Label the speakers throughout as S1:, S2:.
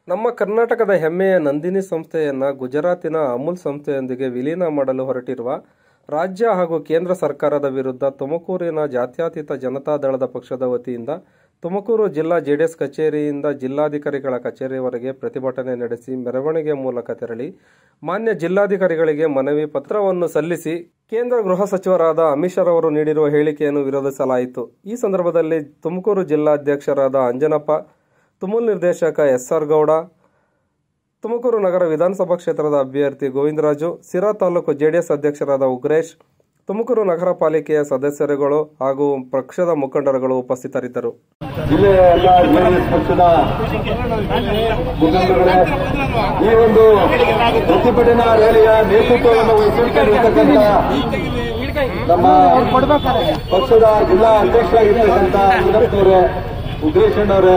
S1: ನಮ್ಮ ಕರ್ನಾಟಕದ ಹೆಮ್ಮೆಯ ನಂದಿನಿ ಸಂಸ್ಥೆಯನ್ನು ಗುಜರಾತಿನ ಅಮೂಲ್ ಸಂಸ್ಥೆಯೊಂದಿಗೆ ವಿಲೀನ ಮಾಡಲು ಹೊರಟಿರುವ ರಾಜ್ಯ ಹಾಗೂ ಕೇಂದ್ರ ಸರ್ಕಾರದ ವಿರುದ್ಧ ತುಮಕೂರಿನ ಜಾತ್ಯತೀತ ಜನತಾದಳದ ಪಕ್ಷದ ವತಿಯಿಂದ ತುಮಕೂರು ಜಿಲ್ಲಾ ಜೆಡಿಎಸ್ ಕಚೇರಿಯಿಂದ ಜಿಲ್ಲಾಧಿಕಾರಿಗಳ ಕಚೇರಿವರೆಗೆ ಪ್ರತಿಭಟನೆ ನಡೆಸಿ ಮೆರವಣಿಗೆ ಮೂಲಕ ತೆರಳಿ ಮಾನ್ಯ ಜಿಲ್ಲಾಧಿಕಾರಿಗಳಿಗೆ ಮನವಿ ಪತ್ರವನ್ನು ಸಲ್ಲಿಸಿ ಕೇಂದ್ರ ಗೃಹ ಸಚಿವರಾದ ಅಮಿತ್ ಶಾ ಅವರು ನೀಡಿರುವ ಹೇಳಿಕೆಯನ್ನು ವಿರೋಧಿಸಲಾಯಿತು. ಈ ಸಂದರ್ಭದಲ್ಲಿ ತುಮಕೂರು ಜಿಲ್ಲಾಧ್ಯಕ್ಷರಾದ ಅಂಜನಪ್ಪ, ತುಮೂಲ್ ನಿರ್ದೇಶಕ ಎಸ್.ಆರ್. ಗೌಡ, ತುಮಕೂರು ನಗರ ವಿಧಾನಸಭಾ ಕ್ಷೇತ್ರದ ಅಭ್ಯರ್ಥಿ ಗೋವಿಂದರಾಜು, ಸಿರಾ ತಾಲೂಕು ಜೆಡಿಎಸ್ ಅಧ್ಯಕ್ಷರಾದ ಉಗ್ರೇಶ್, ತುಮಕೂರು ನಗರ ಪಾಲಿಕೆಯ ಸದಸ್ಯರುಗಳು ಹಾಗೂ ಪಕ್ಷದ ಮುಖಂಡರುಗಳು ಉಪಸ್ಥಿತರಿದ್ದರು.
S2: ಜಿಲ್ಲೆಯ ಎಲ್ಲ ಜೆಡಿಎಸ್ ಪಕ್ಷದ ಮುಖಂಡರುಗಳೇ, ಈ ಒಂದು ಪ್ರತಿಭಟನಾ ರ್ಯಾಲಿಯ ನೇತೃತ್ವವನ್ನು ವಹಿಸಿಕೊಂಡಿರ್ತಕ್ಕಂಥ ನಮ್ಮ ಪಕ್ಷದ ಜಿಲ್ಲಾ ಅಧ್ಯಕ್ಷರಾಗಿರ್ತಕ್ಕಂಥ ಅಂಜನಪ್ಪನವರೇ, ಉಗ್ರೇಶ್ ಅಣ್ಣವರೇ,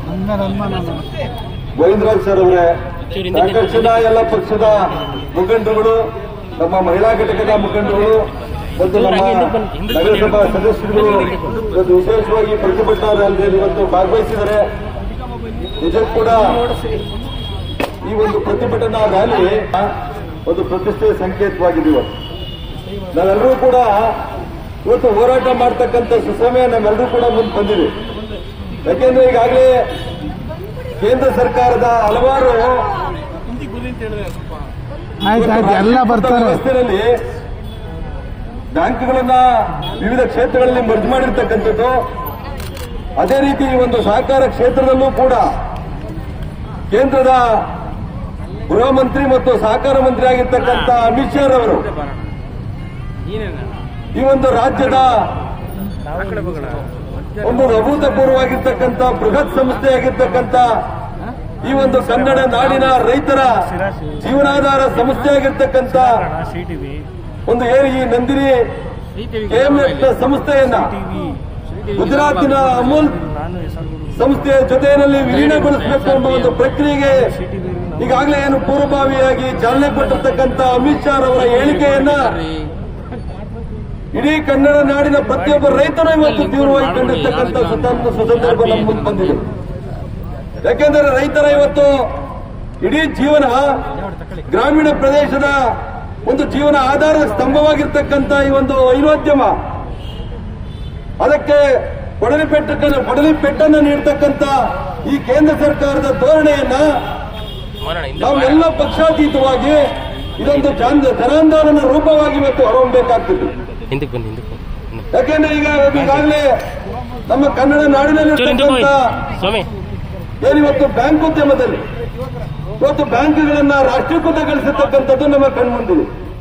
S2: ಗೋವಿಂದರಾಜ್ ಸರ್ ಅವರೇ, ಸಾಕಷ್ಟು ಎಲ್ಲ ಪಕ್ಷದ ಮುಖಂಡರುಗಳು, ನಮ್ಮ ಮಹಿಳಾ ಘಟಕದ ಮುಖಂಡರುಗಳು ಮತ್ತು ನಮ್ಮ ನಗರಸಭಾ ಸದಸ್ಯರುಗಳು ಇವತ್ತು ವಿಶೇಷವಾಗಿ ಪ್ರತಿಭಟನಾ ರ್ಯಾಲಿಯಲ್ಲಿ ಇವತ್ತು ಭಾಗವಹಿಸಿದ್ದಾರೆ. ನಿಜಕ್ಕೂ ಕೂಡ ಈ ಒಂದು ಪ್ರತಿಭಟನಾ ರ್ಯಾಲಿ ಒಂದು ಪ್ರತಿಷ್ಠೆಯ ಸಂಕೇತವಾಗಿದೆ. ನಾವೆಲ್ಲರೂ ಕೂಡ ಇವತ್ತು ಹೋರಾಟ ಮಾಡತಕ್ಕಂಥ ಸುಸಮಯ ನಾವೆಲ್ಲರೂ ಕೂಡ ಮುಂದೆ ಬಂದಿದೆ. ಯಾಕೆಂದ್ರೆ ಈಗಾಗಲೇ ಕೇಂದ್ರ ಸರ್ಕಾರದ ಹಲವಾರು ವ್ಯವಸ್ಥೆಯಲ್ಲಿ ಬ್ಯಾಂಕ್ಗಳನ್ನ ವಿವಿಧ ಕ್ಷೇತ್ರಗಳಲ್ಲಿ ಮರ್ಜ್ ಮಾಡಿರ್ತಕ್ಕಂಥದ್ದು, ಅದೇ ರೀತಿ ಈ ಒಂದು ಸಹಕಾರ ಕ್ಷೇತ್ರದಲ್ಲೂ ಕೂಡ ಕೇಂದ್ರದ ಗೃಹ ಮಂತ್ರಿ ಮತ್ತು ಸಹಕಾರ ಮಂತ್ರಿ ಆಗಿರ್ತಕ್ಕಂಥ ಅಮಿತ್ ಶಾ ಅವರು ಈ ಒಂದು ರಾಜ್ಯದ ಒಂದು ಅಭೂತಪೂರ್ವವಾಗಿರ್ತಕ್ಕಂಥ ಬೃಹತ್ ಸಂಸ್ಥೆಯಾಗಿರ್ತಕ್ಕಂಥ ಈ ಒಂದು ಕನ್ನಡ ನಾಡಿನ ರೈತರ ಜೀವನಾಧಾರ ಸಂಸ್ಥೆಯಾಗಿರ್ತಕ್ಕಂಥ ಒಂದು ಏನು ಈ ನಂದಿನಿ ಕೆಎಂಎಫ್ ಸಂಸ್ಥೆಯನ್ನ ಗುಜರಾತಿನ ಅಮೂಲ್ ಸಂಸ್ಥೆಯ ಜೊತೆಯಲ್ಲಿ ವಿಲೀನಗೊಳಿಸಬೇಕು ಎಂಬ ಒಂದು ಪ್ರಕ್ರಿಯೆಗೆ ಈಗಾಗಲೇ ಏನು ಪೂರ್ವಭಾವಿಯಾಗಿ ಚಾಲನೆ ಕೊಟ್ಟಿರ್ತಕ್ಕಂಥ ಅಮಿತ್ ಶಾ ಅವರ ಹೇಳಿಕೆಯನ್ನ ಇಡೀ ಕನ್ನಡ ನಾಡಿನ ಪ್ರತಿಯೊಬ್ಬ ರೈತರು ಇವತ್ತು ತೀವ್ರವಾಗಿ ಕಂಡಿರ್ತಕ್ಕಂಥ ಸುಸಂದರ್ಭ ನಮ್ಮ ಮುಂದೆ ಬಂದಿದೆ. ಯಾಕೆಂದರೆ ರೈತರ ಇವತ್ತು ಇಡೀ ಜೀವನ ಗ್ರಾಮೀಣ ಪ್ರದೇಶದ ಒಂದು ಜೀವನ ಆಧಾರದ ಸ್ತಂಭವಾಗಿರ್ತಕ್ಕಂಥ ಈ ಒಂದು ಹೈನೋದ್ಯಮ, ಅದಕ್ಕೆ ಕೊಡಲಿ ಪೆಟ್ಟನ್ನು ನೀಡತಕ್ಕಂಥ ಈ ಕೇಂದ್ರ ಸರ್ಕಾರದ ಧೋರಣೆಯನ್ನ ನಾವೆಲ್ಲ ಪಕ್ಷಾತೀತವಾಗಿ ಇದೊಂದು ಜನಾಂದೋಲನ ರೂಪವಾಗಿ ಇವತ್ತು ಹೊರಹೊಮ್ಮಬೇಕಾಗ್ತದೆ. ಯಾಕೆಂದ್ರೆ ಈಗಾಗಲೇ ನಮ್ಮ ಕನ್ನಡ ನಾಡಿನಲ್ಲಿರ್ತಕ್ಕಂಥ ಏನಿವತ್ತು ಬ್ಯಾಂಕ್ ಉದ್ಯಮದಲ್ಲಿ ಇವತ್ತು ಬ್ಯಾಂಕ್ಗಳನ್ನ ರಾಷ್ಟ್ರೀಕೃತಗೊಳಿಸತಕ್ಕಂಥದ್ದು ನಮ್ಮ ಕಣ್ಮುಂದಿದೆ.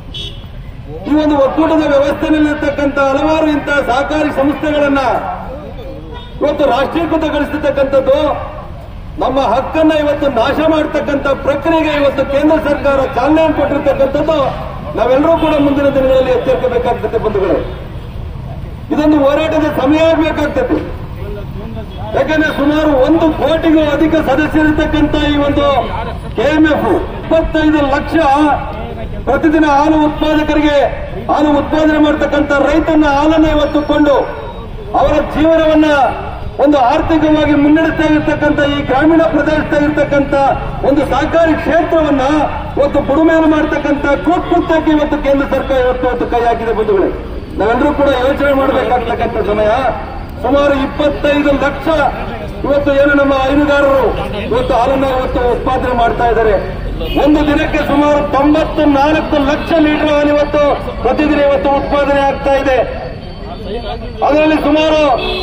S2: ಈ ಒಂದು ಒಕ್ಕೂಟದ ವ್ಯವಸ್ಥೆಯಲ್ಲಿರ್ತಕ್ಕಂಥ ಹಲವಾರು ಇಂತಹ ಸಹಕಾರಿ ಸಂಸ್ಥೆಗಳನ್ನ ಇವತ್ತು ರಾಷ್ಟ್ರೀಕೃತಗೊಳಿಸತಕ್ಕಂಥದ್ದು, ನಮ್ಮ ಹಕ್ಕನ್ನ ಇವತ್ತು ನಾಶ ಮಾಡತಕ್ಕಂಥ ಪ್ರಕ್ರಿಯೆಗೆ ಇವತ್ತು ಕೇಂದ್ರ ಸರ್ಕಾರ ಚಾಲನೆಯನ್ನು ಕೊಟ್ಟಿರ್ತಕ್ಕಂಥದ್ದು ನಾವೆಲ್ಲರೂ ಕೂಡ ಮುಂದಿನ ದಿನಗಳಲ್ಲಿ ಎಚ್ಚರಿಸಬೇಕಾಗ್ತದೆ. ಬಂಧುಗಳೇ, ಇದೊಂದು ಹೋರಾಟದ ಸಮಯ ಆಗಬೇಕಾಗ್ತದೆ. ಯಾಕಂದ್ರೆ ಸುಮಾರು 1 ಕೋಟಿಗೂ ಅಧಿಕ ಸದಸ್ಯರಿರ್ತಕ್ಕಂಥ ಈ ಒಂದು ಕೆಎಂಎಫ್ 25 ಲಕ್ಷ ಪ್ರತಿದಿನ ಹಾಲು ಉತ್ಪಾದಕರಿಗೆ ಹಾಲು ಉತ್ಪಾದನೆ ಮಾಡತಕ್ಕಂಥ ರೈತನ ಹಾಲನ್ನು ಇವತ್ತು ಕೊಂಡು ಅವರ ಜೀವನವನ್ನ ಒಂದು ಆರ್ಥಿಕವಾಗಿ ಮುನ್ನಡೆಸ್ತಾ ಇರತಕ್ಕಂಥ ಈ ಗ್ರಾಮೀಣ ಪ್ರದೇಶದಲ್ಲಿರ್ತಕ್ಕಂಥ ಒಂದು ಸಹಕಾರಿ ಕ್ಷೇತ್ರವನ್ನ ಇವತ್ತು ಬುಡುಮೇಲು ಮಾಡತಕ್ಕಂಥ ಕೃತ್ಯಕ್ಕೆ ಇವತ್ತು ಕೇಂದ್ರ ಸರ್ಕಾರ ಇವತ್ತು ಕೈ ಹಾಕಿದೆ. ಬಂಧುಗಳೇ, ನಾವೆಲ್ಲರೂ ಕೂಡ ಯೋಚನೆ ಮಾಡಬೇಕಾಗ್ತಕ್ಕಂಥ ಸಮಯ. ಸುಮಾರು 25 ಲಕ್ಷ ಇವತ್ತು ಏನು ನಮ್ಮ ಹೈನುಗಾರರು ಇವತ್ತು ಹಾಲನ್ನು ಇವತ್ತು ಉತ್ಪಾದನೆ ಮಾಡ್ತಾ ಇದ್ದಾರೆ. ಒಂದು ದಿನಕ್ಕೆ ಸುಮಾರು 94 ಲಕ್ಷ ಲೀಟರ್ ಹಾಲು ಇವತ್ತು ಪ್ರತಿದಿನ ಇವತ್ತು ಉತ್ಪಾದನೆ ಆಗ್ತಾ ಇದೆ. ಅದರಲ್ಲಿ ಸುಮಾರು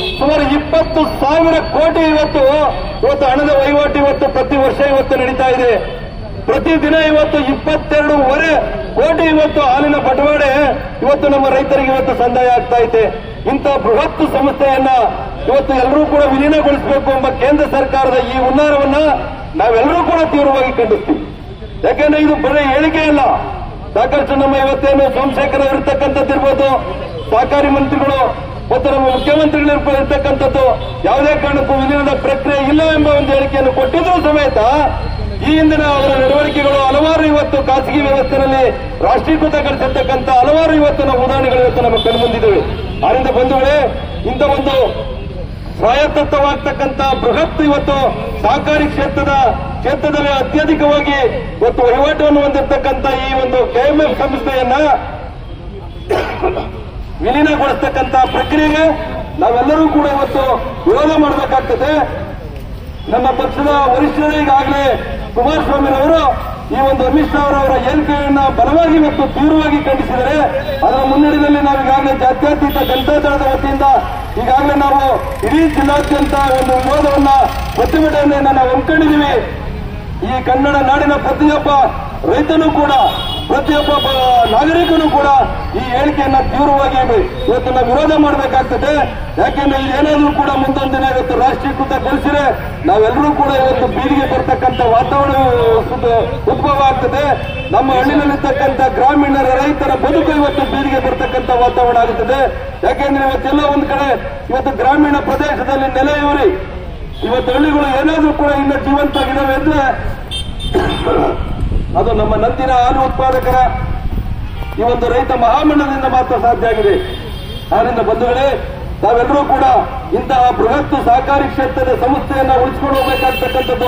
S2: 20,000 ಕೋಟಿ ಇವತ್ತು ಹಣದ ವಹಿವಾಟು ಇವತ್ತು ಪ್ರತಿ ವರ್ಷ ಇವತ್ತು ನಡೀತಾ ಇದೆ. ಪ್ರತಿದಿನ ಇವತ್ತು 22.5 ಕೋಟಿ ಇವತ್ತು ಹಾಲಿನ ಬಟವಾಡೆ ಇವತ್ತು ನಮ್ಮ ರೈತರಿಗೆ ಇವತ್ತು ಸಂದಾಯ ಆಗ್ತಾ ಇದೆ. ಇಂಥ ಬೃಹತ್ ಸಂಸ್ಥೆಯನ್ನ ಇವತ್ತು ಎಲ್ಲರೂ ಕೂಡ ವಿಲೀನಗೊಳಿಸಬೇಕು ಎಂಬ ಕೇಂದ್ರ ಸರ್ಕಾರದ ಈ ಹುನ್ನಾರವನ್ನ ನಾವೆಲ್ಲರೂ ಕೂಡ ತೀವ್ರವಾಗಿ ಖಂಡಿಸ್ತೀವಿ. ಯಾಕೆಂದ್ರೆ ಇದು ಬರೀ ಹೇಳಿಕೆ ಇಲ್ಲ. ಸಾಕಷ್ಟು ನಮ್ಮ ಇವತ್ತೇನು ಸೋಮಶೇಖರ್ ಇರತಕ್ಕಂಥದ್ದಿರ್ಬೋದು, ಸಹಕಾರಿ ಮಂತ್ರಿಗಳು ಮತ್ತು ನಮ್ಮ ಮುಖ್ಯಮಂತ್ರಿಗಳು ಇರ್ತಕ್ಕಂಥದ್ದು ಯಾವುದೇ ಕಾರಣಕ್ಕೂ ವಿಲೀನದ ಪ್ರಕ್ರಿಯೆ ಇಲ್ಲ ಎಂಬ ಒಂದು ಹೇಳಿಕೆಯನ್ನು ಕೊಟ್ಟಿದ್ರೂ ಸಮೇತ ಈ ಹಿಂದಿನ ಅವರ ನಡವಳಿಕೆಗಳು ಹಲವಾರು ಇವತ್ತು ಖಾಸಗಿ ವ್ಯವಸ್ಥೆಯಲ್ಲಿ ರಾಷ್ಟ್ರೀಕೃತಗೊಳಿಸಿರ್ತಕ್ಕಂಥ ಹಲವಾರು ಇವತ್ತು ನಾವು ಉದಾಹರಣೆಗಳು ಇವತ್ತು ನಮ್ಮ ಕಣ್ಮುಂದಿದ್ದೇವೆ. ಆದ್ದರಿಂದ ಬಂಧುಗಳೇ, ಇಂಥ ಒಂದು ಸ್ವಾಯತ್ತವಾಗ್ತಕ್ಕಂಥ ಬೃಹತ್ ಇವತ್ತು ಸಹಕಾರಿ ಕ್ಷೇತ್ರದಲ್ಲಿ ಅತ್ಯಧಿಕವಾಗಿ ಇವತ್ತು ವಹಿವಾಟನ್ನು ಹೊಂದಿರತಕ್ಕಂಥ ಈ ಒಂದು ಕೆಎಂಎಫ್ ಸಂಸ್ಥೆಯನ್ನ ವಿಲೀನಗೊಳಿಸತಕ್ಕಂಥ ಪ್ರಕ್ರಿಯೆಗೆ ನಾವೆಲ್ಲರೂ ಕೂಡ ಇವತ್ತು ವಿರೋಧ ಮಾಡಬೇಕಾಗ್ತದೆ. ನಮ್ಮ ಪಕ್ಷದ ವರಿಷ್ಠರು ಈಗಾಗಲೇ ಕುಮಾರಸ್ವಾಮಿರವರು ಈ ಒಂದು ಅಮಿತ್ ಶಾ ಅವರ ಹೇಳಿಕೆಯನ್ನ ಬಲವಾಗಿ ಮತ್ತು ತೀವ್ರವಾಗಿ ಖಂಡಿಸಿದರೆ, ಅದರ ಮುನ್ನಡೆಯಲ್ಲಿ ನಾವು ಈಗಾಗಲೇ ಜಾತ್ಯತೀತ ಜನತಾ ದಳದ ವತಿಯಿಂದ ಈಗಾಗಲೇ ನಾವು ಇಡೀ ಜಿಲ್ಲಾದ್ಯಂತ ಒಂದು ವಿರೋಧವನ್ನ ಪ್ರತಿಭಟನೆಯನ್ನ ನಾವು ಹಮ್ಮಿಕೊಂಡಿದ್ದೀವಿ. ಈ ಕನ್ನಡ ನಾಡಿನ ಪ್ರತಿಯೊಬ್ಬ ರೈತನೂ ಕೂಡ ಪ್ರತಿಯೊಬ್ಬ ನಾಗರಿಕನೂ ಕೂಡ ಈ ಹೇಳಿಕೆಯನ್ನ ತೀವ್ರವಾಗಿ ಇವತ್ತು ನಾವು ವಿರೋಧ ಮಾಡಬೇಕಾಗ್ತದೆ. ಯಾಕೆಂದ್ರೆ ಏನಾದ್ರೂ ಕೂಡ ಮುಂದೊಂದು ದಿನ ಇವತ್ತು ರಾಷ್ಟ್ರೀಕೃತಗೊಳಿಸಿದ್ರೆ ನಾವೆಲ್ಲರೂ ಕೂಡ ಇವತ್ತು ಬೀದಿಗೆ ಬರ್ತಕ್ಕಂಥ ವಾತಾವರಣ ಉದ್ಭವ ಆಗ್ತದೆ. ನಮ್ಮ ಹಳ್ಳಿನಲ್ಲಿರ್ತಕ್ಕಂಥ ಗ್ರಾಮೀಣ ರೈತರ ಬದುಕು ಇವತ್ತು ಬೀದಿಗೆ ಬರ್ತಕ್ಕಂಥ ವಾತಾವರಣ ಆಗುತ್ತದೆ. ಯಾಕೆಂದ್ರೆ ಇವತ್ತೆಲ್ಲ ಒಂದ್ ಕಡೆ ಇವತ್ತು ಗ್ರಾಮೀಣ ಪ್ರದೇಶದಲ್ಲಿ ನೆಲೆಯೂರಿ ಇವತ್ತು ಹಳ್ಳಿಗಳು ಏನಾದ್ರೂ ಕೂಡ ಇನ್ನು ಜೀವಂತವಾಗಿದ್ದಾವೆ ಅಂದ್ರೆ ಅದು ನಮ್ಮ ನಂದಿನ ಹಾಲು ಉತ್ಪಾದಕರ ಈ ಒಂದು ರೈತ ಮಹಾಮಂಡಲದಿಂದ ಮಾತ್ರ ಸಾಧ್ಯ ಆಗಿದೆ. ಆದ್ದರಿಂದ ಬಂಧುಗಳೇ, ನಾವೆಲ್ಲರೂ ಕೂಡ ಇಂತಹ ಬೃಹತ್ ಸಹಕಾರಿ ಕ್ಷೇತ್ರದ ಸಂಸ್ಥೆಯನ್ನ ಉಳಿಸಿಕೊಂಡು ಹೋಗಬೇಕಾಗ್ತಕ್ಕಂಥದ್ದು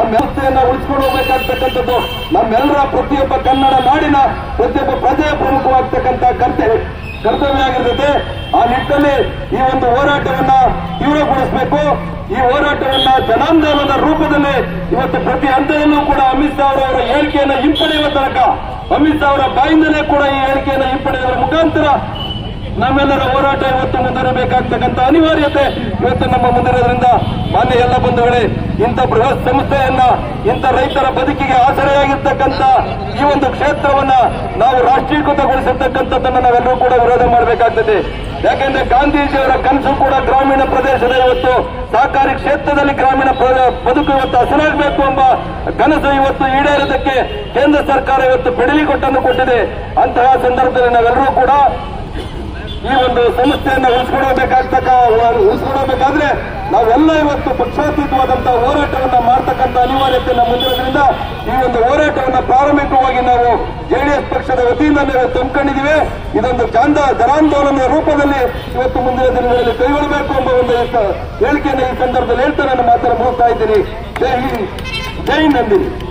S2: ನಮ್ಮೆಲ್ಲರ ಪ್ರತಿಯೊಬ್ಬ ಕನ್ನಡ ನಾಡಿನ ಪ್ರತಿಯೊಬ್ಬ ಪ್ರಜೆಯ ಪ್ರಮುಖವಾಗ್ತಕ್ಕಂಥ ಕರ್ತವ್ಯ ಆಗಿರ್ತದೆ. ಆ ನಿಟ್ಟಿನಲ್ಲಿ ಈ ಒಂದು ಹೋರಾಟವನ್ನ ತೀವ್ರಗೊಳಿಸಬೇಕು. ಈ ಹೋರಾಟವನ್ನ ಜನಾಂದೋಲನ ರೂಪದಲ್ಲಿ ಇವತ್ತು ಪ್ರತಿ ಹಂತದಲ್ಲೂ ಕೂಡ ಅಮಿತ್ ಶಾ ಅವರ ಹೇಳಿಕೆಯನ್ನು ಹಿಂಪಡೆಯುವ ತನಕ, ಅಮಿತ್ ಶಾ ಅವರ ಬಾಯಿಂದಲೇ ಕೂಡ ಈ ಹೇಳಿಕೆಯನ್ನು ಹಿಂಪಡೆಯುವ ಮುಖಾಂತರ ನಮ್ಮೆಲ್ಲರ ಹೋರಾಟ ಇವತ್ತು ಮುಂದುವರಿಬೇಕಾಗ್ತಕ್ಕಂಥ ಅನಿವಾರ್ಯತೆ ಇವತ್ತು ನಮ್ಮ ಮುಂದಿರೋದ್ರಿಂದ ಮಾನ್ಯ ಎಲ್ಲ ಬಂಧುಗಳೇ, ಇಂಥ ಬೃಹತ್ ಸಂಸ್ಥೆಯನ್ನ ಇಂಥ ರೈತರ ಬದುಕಿಗೆ ಆಸರೆಯಾಗಿರ್ತಕ್ಕಂಥ ಈ ಒಂದು ಕ್ಷೇತ್ರವನ್ನ ನಾವು ರಾಷ್ಟ್ರೀಕೃತಗೊಳಿಸಿರ್ತಕ್ಕಂಥದ್ದನ್ನು ನಾವೆಲ್ಲರೂ ಕೂಡ ವಿರೋಧ ಮಾಡಬೇಕಾಗ್ತದೆ. ಯಾಕೆಂದ್ರೆ ಗಾಂಧೀಜಿಯವರ ಕನಸು ಕೂಡ ಗ್ರಾಮೀಣ ಪ್ರದೇಶದ ಇವತ್ತು ಸಹಕಾರಿ ಕ್ಷೇತ್ರದಲ್ಲಿ ಗ್ರಾಮೀಣ ಬದುಕು ಇವತ್ತು ಹಸನಾಗಬೇಕು ಎಂಬ ಕನಸು ಇವತ್ತು ಈಡೇರೋದಕ್ಕೆ ಕೇಂದ್ರ ಸರ್ಕಾರ ಇವತ್ತು ಕೊಟ್ಟನ್ನು ಕೊಟ್ಟಿದೆ. ಅಂತಹ ಸಂದರ್ಭದಲ್ಲಿ ನಾವೆಲ್ಲರೂ ಕೂಡ ಈ ಒಂದು ಸಂಸ್ಥೆಯನ್ನ ಉಳಿಸ್ಕೊಡಬೇಕಾದ್ರೆ ನಾವೆಲ್ಲ ಇವತ್ತು ಪಕ್ಷಾತೀತವಾದಂತಹ ಹೋರಾಟವನ್ನ ಮಾಡತಕ್ಕಂಥ ಅನಿವಾರ್ಯತೆ ನಮ್ಮ ಮುಂದಿರೋದ್ರಿಂದ ಈ ಒಂದು ಹೋರಾಟವನ್ನ ಪ್ರಾರಂಭಿಕವಾಗಿ ನಾವು ಜೆಡಿಎಸ್ ಪಕ್ಷದ ವತಿಯಿಂದ ತಂದುಕೊಂಡಿದ್ದೀವಿ. ಇದೊಂದು ಜನಾಂದೋಲನದ ರೂಪದಲ್ಲಿ ಇವತ್ತು ಮುಂದಿನ ದಿನಗಳಲ್ಲಿ ಕೈಗೊಳ್ಳಬೇಕು ಎಂಬ ಒಂದು ಹೇಳಿಕೆಯನ್ನು ಈ ಸಂದರ್ಭದಲ್ಲಿ ಹೇಳ್ತಾ ನಾನು ಮಾತನ್ನು ಮುಗಿಸ್ತಾ ಇದ್ದೀನಿ. ಜೈ ಹಿಂದ್, ಜೈ ನಂದಿನಿ.